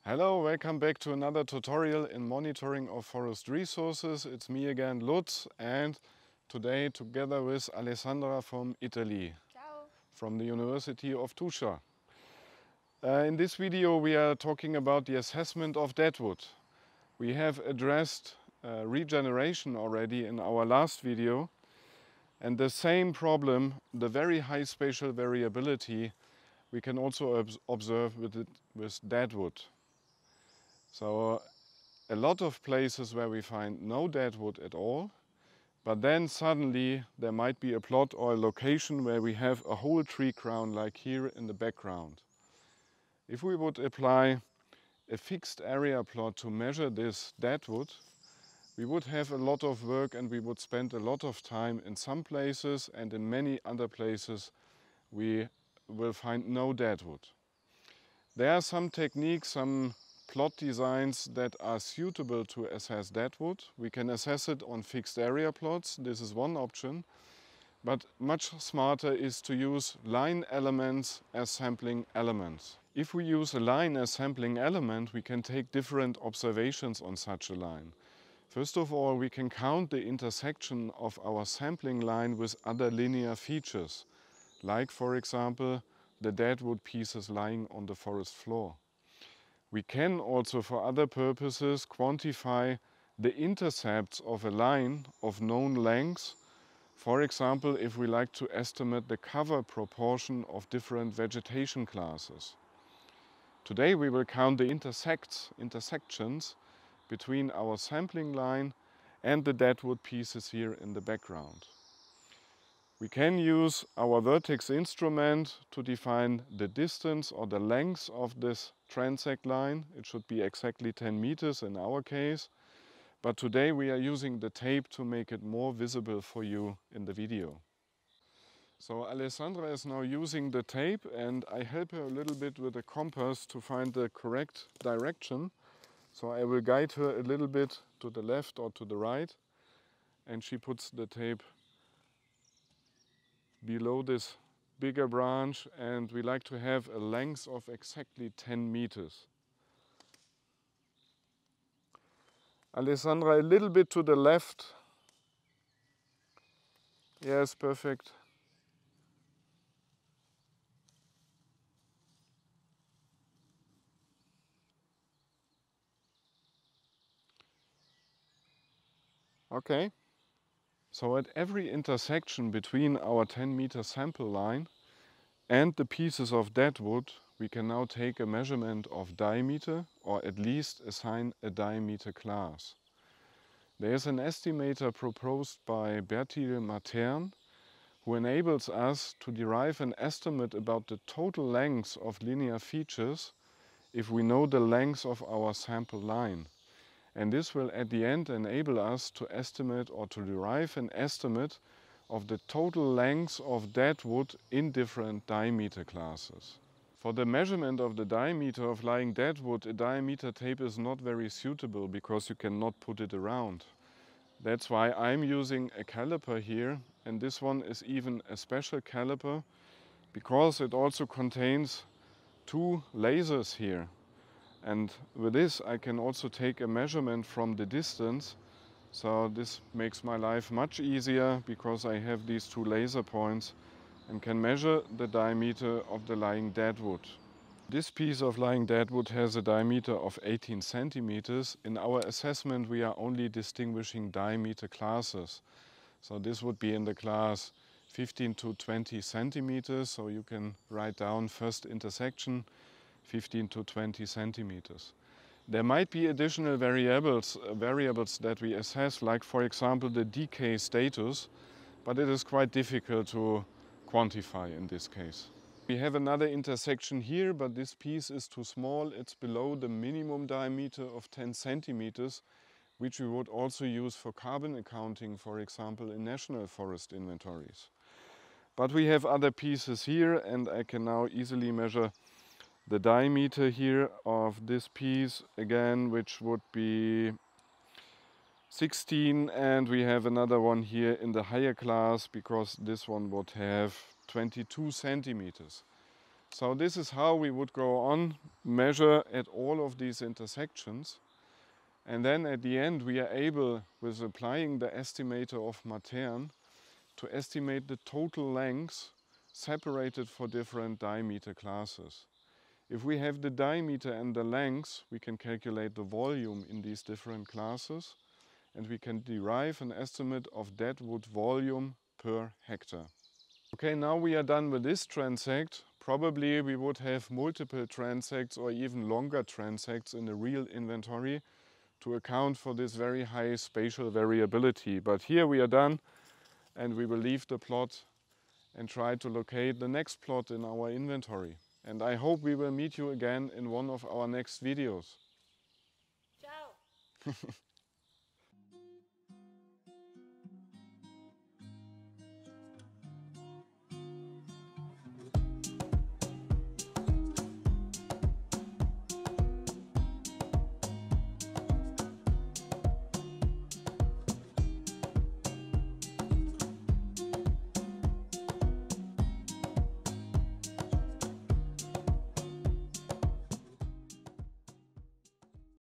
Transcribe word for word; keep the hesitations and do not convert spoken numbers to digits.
Hello, welcome back to another tutorial in monitoring of forest resources. It's me again, Lutz, and today together with Alessandra from Italy, Ciao. from the University of Tuscia. Uh, in this video we are talking about the assessment of Deadwood. We have addressed uh, regeneration already in our last video, and the same problem, the very high spatial variability, we can also ob observe with, it, with Deadwood. So a lot of places where we find no deadwood at all, but then suddenly there might be a plot or a location where we have a whole tree crown like here in the background. If we would apply a fixed area plot to measure this deadwood, we would have a lot of work and we would spend a lot of time in some places, and in many other places we will find no deadwood. There are some techniques, some plot designs that are suitable to assess deadwood. We can assess it on fixed area plots. This is one option. But much smarter is to use line elements as sampling elements. If we use a line as sampling element, we can take different observations on such a line. First of all, we can count the intersection of our sampling line with other linear features, like, for example, the deadwood pieces lying on the forest floor. We can also, for other purposes, quantify the intercepts of a line of known lengths. For example, if we like to estimate the cover proportion of different vegetation classes. Today we will count the intersects, intersections between our sampling line and the deadwood pieces here in the background. We can use our vertex instrument to define the distance or the length of this transect line. It should be exactly ten meters in our case. But today we are using the tape to make it more visible for you in the video. So Alessandra is now using the tape, and I help her a little bit with the compass to find the correct direction. So I will guide her a little bit to the left or to the right, and she puts the tape below this bigger branch, and we like to have a length of exactly ten meters. Alessandra, a little bit to the left. Yes, perfect. Okay. So at every intersection between our ten meter sample line and the pieces of deadwood, we can now take a measurement of diameter, or at least assign a diameter class. There is an estimator proposed by Bertil Matern, who enables us to derive an estimate about the total length of linear features if we know the length of our sample line. And this will at the end enable us to estimate or to derive an estimate of the total length of deadwood in different diameter classes. For the measurement of the diameter of lying deadwood, a diameter tape is not very suitable because you cannot put it around. That's why I'm using a caliper here, and this one is even a special caliper because it also contains two lasers here. And with this I can also take a measurement from the distance. So this makes my life much easier because I have these two laser points and can measure the diameter of the lying deadwood. This piece of lying deadwood has a diameter of eighteen centimeters. In our assessment we are only distinguishing diameter classes. So this would be in the class fifteen to twenty centimeters. So you can write down first intersection fifteen to twenty centimeters. There might be additional variables, uh, variables that we assess, like for example the decay status, but it is quite difficult to quantify in this case. We have another intersection here, but this piece is too small. It's below the minimum diameter of ten centimeters, which we would also use for carbon accounting, for example, in national forest inventories. But we have other pieces here, and I can now easily measure the diameter here of this piece again, which would be sixteen, and we have another one here in the higher class because this one would have twenty-two centimeters. So this is how we would go on, measure at all of these intersections. And then at the end we are able, with applying the estimator of Matern, to estimate the total length separated for different diameter classes. If we have the diameter and the length, we can calculate the volume in these different classes, and we can derive an estimate of Deadwood volume per hectare. Okay, now we are done with this transect. Probably we would have multiple transects or even longer transects in the real inventory to account for this very high spatial variability. But here we are done, and we will leave the plot and try to locate the next plot in our inventory. And I hope we will meet you again in one of our next videos. Ciao!